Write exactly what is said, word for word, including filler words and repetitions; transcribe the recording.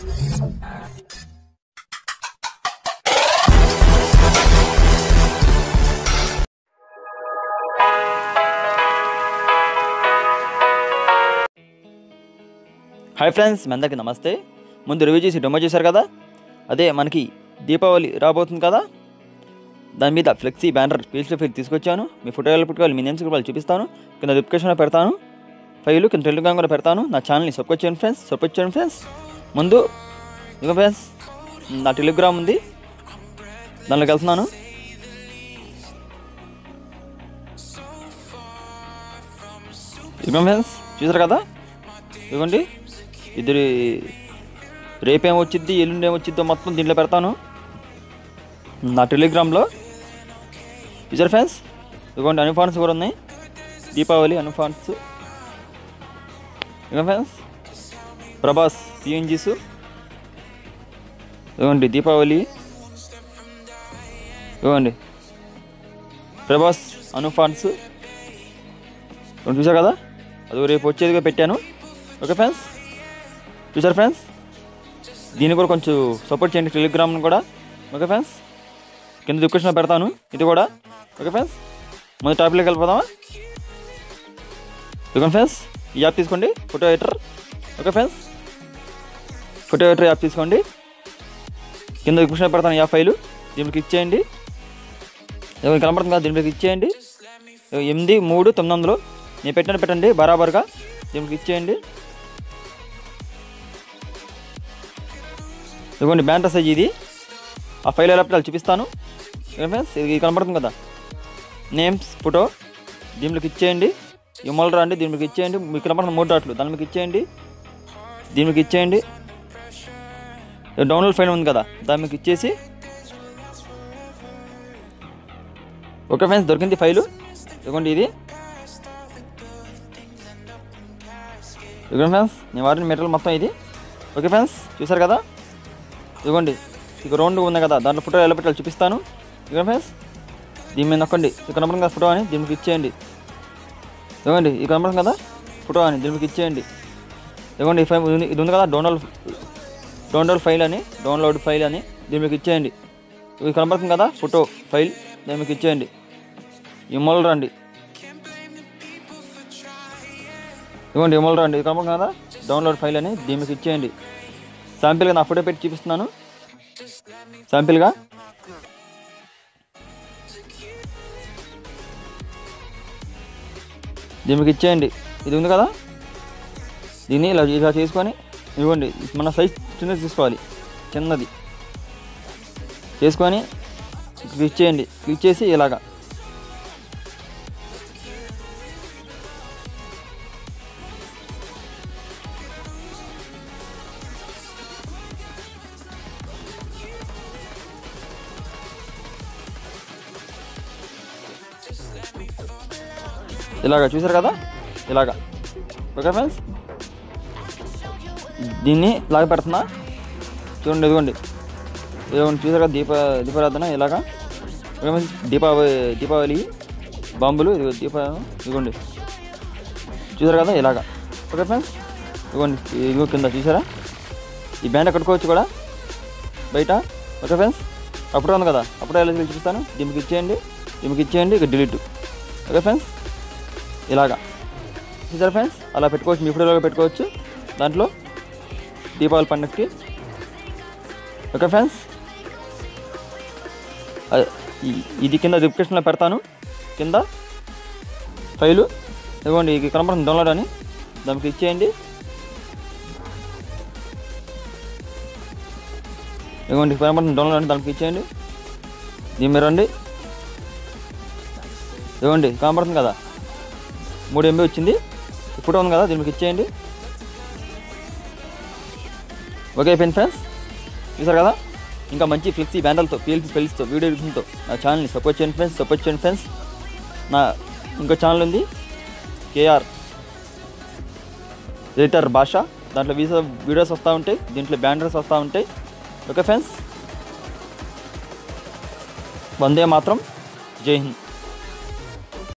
Hi friends, మీ అందరికీ నమస్తే. ముందు రివ్యూ చేసి డెమో చేశారు కదా, అదే మనకి దీపావళి రాబోతుంది కదా, దాని మీద ఫ్లెక్సీ బ్యానర్ పేజ్లో ఫైల్ తీసుకొచ్చాను. మీ ఫోటోలు పెట్టుకోవాలి, మీ నేమ్స్ కూడా చూపిస్తాను. కింద డిస్క్రిప్షన్లో పెడతాను ఫైలు, కింద టెలిగ్రామ్ కూడా పెడతాను. నా ఛానల్ని సపోర్ట్ చేయండి ఫ్రెండ్స్, సపోర్ట్ చేయండి ఫ్రెండ్స్. ముందు ఇక ఫ్రెండ్స్ నా టెలిగ్రామ్ ఉంది, దానిలోకి వెళ్తున్నాను. ఇక ఫ్రెండ్స్ చూసారు కదా, ఇదిగోండి. ఇద్దరు రేపేం వచ్చిద్ది, ఎల్లుండి ఏమొచ్చిద్దో మొత్తం దీంట్లో పెడతాను నా టెలిగ్రామ్లో. చూసారు ఫ్రెండ్స్, ఇదిగోండి అనుఫాన్స్ కూడా ఉన్నాయి, దీపావళి అనుఫాన్స్. ఇక ఫ్రెండ్స్ ప్రభాస్ పిఎన్జీస్, ఇదిగోండి దీపావళి, ఇదిగోండి ప్రభాస్ అనుఫాన్స్. చూసారు కదా, అది రేపు వచ్చేదిగా పెట్టాను. ఓకే ఫ్రెండ్స్, చూసారు ఫ్రెండ్స్, దీన్ని కూడా కొంచెం సపోర్ట్ చేయండి టెలిగ్రామ్ని కూడా. ఓకే ఫ్రెండ్స్, కింద డిస్క్రిప్షన్లో పెడతాను ఇది కూడా. ఓకే ఫ్రెండ్స్, ముందు టాపిక్లోకి వెళ్ళిపోదామా? ఓకే ఫ్రెండ్స్, ఈ యాప్ తీసుకోండి, photo editor. Okay friends, photo editor app తీసుకోండి, కింద డిస్క్రిప్షన్లో పెడతాను యాప్ ఫైలు. దీన్ని క్లిక్ చేయండి, కనబడుతుంది కదా, దీన్ని క్లిక్ చేయండి. ఎనిమిది మూడు తొమ్మిది వందలు నేను పెట్టండి పెట్టండి బరాబర్గా. దీన్ని క్లిక్ చేయండి. ఇదిగోండి బ్యానర్ సైజ్ ఇది. ఆ ఫైల్ ఎలా పెట్టాలి చూపిస్తాను. ఫ్రెండ్స్ ఇది కనబడుతుంది కదా, నేమ్స్ ఫోటో, దీనికి క్లిక్ చేయండి. ఇమోల్ రండి, దీనికి క్లిక్ చేయండి. మీకు కనబడుతుంది మూడు డాట్లు, దాని మీద క్లిక్ చేయండి. దీనికి క్లిక్ చేయండి. డౌన్లోడ్ ఫైల్ ఉంది కదా, దాని మీద క్లిక్ చేసి. ఓకే ఫ్రెండ్స్, దొరికింది ఫైలు. ఇదిగోండి ఇది. ఇదిగోండి ఫ్రెండ్స్, నేను వాడిన మెటీరియల్ మొత్తం ఇది. ఓకే ఫ్రెండ్స్, చూసారు కదా, ఇదిగోండి ఇక రౌండ్ ఉంది కదా, దాంట్లో ఫోటో ఎలా పెట్టాలి చూపిస్తాను. ఇదిగోండి ఫ్రెండ్స్, దీని మీద నొక్కండి, ఇక్కడ కనబడుతుంది కదా ఫోటో అని, దీనికి ఇచ్చేయండి. ఇదిగోండి ఇది కనబడుతుంది కదా ఫోటో అని, దీనికి ఇచ్చేయండి. ఇదిగోండి ఈ ఫైల్ ఇది ఉంది కదా, డౌన్లోడ్ డౌన్లోడ్ ఫైల్ అని, డౌన్లోడ్ ఫైల్ అని, దీనికి ఇచ్చేయండి. ఇది కనబడుతుంది కదా ఫోటో ఫైల్, దీనికి ఇచ్చేయండి. ఇమోల్ రండి, ఇదిగోండి ఇమోల్ రండి, ఇది కనబడుతుంది కదా డౌన్లోడ్ ఫైల్ అని, దీనికి ఇచ్చేయండి. శాంపిల్గా నా ఫోటో పెట్టి చూపిస్తున్నాను, శాంపిల్గా. దీనికి ఇచ్చేయండి. ఇది ఉంది కదా, దీన్ని ఇలా ఇలా చేసుకొని, ఇవ్వండి మన సైజ్ చిన్నది తీసుకోవాలి, చిన్నది చేసుకొని క్లిక్ చేయండి. క్లిక్ చేసి ఇలాగా ఇలాగా చూసారు కదా, ఇలాగా. ఓకే ఫ్రెండ్స్, దీన్ని ఇలాగ పెడుతున్నా చూడండి. ఇదిగోండి ఇదిగోండి చూసారు కదా, దీప దీపారాధన ఇలాగా. దీపావళి దీపావళి బాంబులు, ఇదిగో దీప ఇదిగోండి చూసారు కదా ఇలాగా. ఓకే ఫ్రెండ్స్, ఇదిగోండి ఇదిగో కింద చూసారా, ఈ బ్యాండ్ కట్టుకోవచ్చు కూడా బయట. ఓకే ఫ్రెండ్స్, అప్పుడు ఉంది కదా, అప్పుడు ఎలా చూపిస్తాను. దీనికి ఇచ్చేయండి, దీనికి ఇచ్చేయండి, ఇక డిలీట్. ఓకే ఫ్రెండ్స్, ఇలాగా చూసారా ఫ్రెండ్స్, అలా పెట్టుకోవచ్చు, మీ ఫోటోలో పెట్టుకోవచ్చు దాంట్లో దీపావళి పండుగకి. ఓకే ఫ్రెండ్స్, ఇది కింద డిస్క్రిప్షన్లో పెడతాను, కింద ఫైలు. ఇదిగోండి ఇది కనబడుతుంది డౌన్లోడ్ అని, దానికి ఇచ్చేయండి. ఇదిగోండి కనబడుతుంది డౌన్లోడ్ అని, దానికి ఇచ్చేయండి. దీని మీరు రండి, ఇదిగోండి కనబడుతుంది కదా మూడు ఎంబీ వచ్చింది, ఫోటో ఉంది కదా, దీనికి ఇచ్చేయండి. ఓకే అయిపోయింది ఫ్రెండ్స్, చూసారు కదా. ఇంకా మంచి ఫ్లెక్సీ బ్యానర్లతో, పిఎల్పి ఫైల్స్తో, వీడియో ఎడిటింగ్తో నా ఛానల్ని సపోర్ట్ చేయండి ఫ్రెండ్స్, సపోర్ట్ చేయండి ఫ్రెండ్స్. నా ఇంకో ఛానల్ ఉంది, కేఆర్ ఎడిటర్ భాష, దాంట్లో వీసా వీడియోస్ వస్తూ ఉంటాయి, దీంట్లో బ్యానర్స్ వస్తూ ఉంటాయి. ఓకే ఫ్రెండ్స్, వందే మాత్రం, జై హింద్.